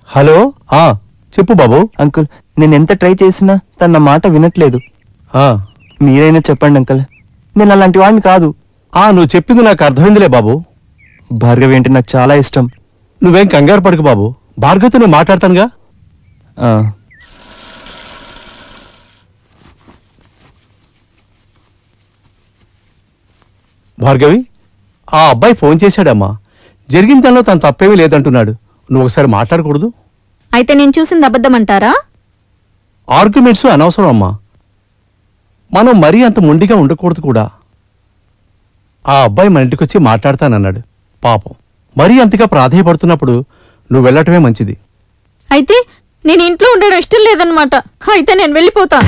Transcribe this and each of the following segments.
Hello చెప్పు బాబు. Uncle, నేను ఎంత ట్రై చేసినా తన మాట వినట్లేదు. మీరైనా చెప్పండి అంకుల్, నేను అలాంటి వాడిని కాదు. నువ్వు చెప్పింది నాకు అర్థమైందిలే బాబు. భార్గవి అంటే నాకు చాలా ఇష్టం. నువ్వేం కంగారు పడుకు బాబు, భార్గవితో నేను మాట్లాడతానుగా. భార్గవి, ఆ అబ్బాయి ఫోన్ చేశాడమ్మా. జరిగిన దానిలో తను తప్పేమీ లేదంటున్నాడు. నువ్వు ఒకసారి మాట్లాడకూడదు? అయితే నేను చూసింది అబద్ధం అంటారా? ఆర్గ్యుమెంట్స్ అనవసరం అమ్మా. మనం మరీ అంత మొండిగా ఉండకూడదు కూడా. ఆ అబ్బాయి మన ఇంటికి వచ్చి మాట్లాడతానన్నాడు. పాపం మరీ అంతగా ప్రాధేయపడుతున్నప్పుడు నువ్వు వెళ్ళటమే మంచిది. అయితే నేను ఇంట్లో ఉండడం ఇష్టం లేదన్నమాట. అయితే నేను వెళ్ళిపోతా.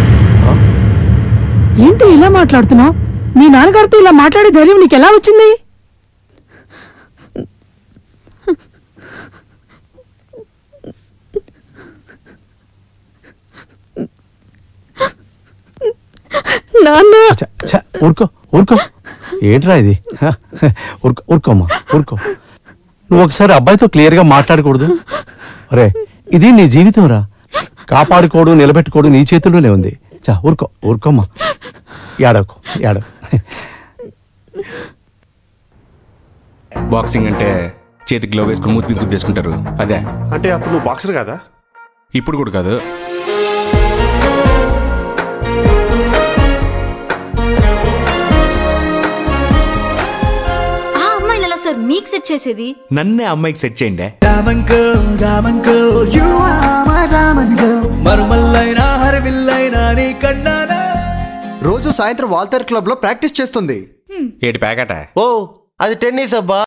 ఏంటి ఇలా మాట్లాడుతున్నావు? మీ నాన్నగారితో ఇలా మాట్లాడే ధైర్యం నీకెలా వచ్చింది? ఊరుకో ఊరుకో, ఏంట్రా ఇది? ఊరుకోమ్మా ఊరుకో. నువ్వు ఒకసారి అబ్బాయితో క్లియర్గా మాట్లాడకూడదు? అరే, ఇది నీ జీవితం రా. కాపాడుకోవడం నిలబెట్టుకోవడం నీ చేతుల్లోనే ఉంది. ఊరుకో ఊరుకోమ్మా, ఏడవకు ఏడవ. బాక్సింగ్ అంటే చేతికి గ్లోవ్ వేసుకుని మూతి మీద గుద్దేసుకుంటారు. అదే అంటే అప్పుడు నువ్వు బాక్సర్ కదా? ఇప్పుడు కూడా కాదు. మీకు సెట్ చేసేది నన్నే అమ్మాయికి సెట్ చేయండి. రోజు సాయంత్రం వాల్తేర్ క్లబ్ లో ప్రాక్టీస్ చేస్తుంది. ఏటి ప్యాకెట? ఓ, అది టెన్నిస్ అబ్బా.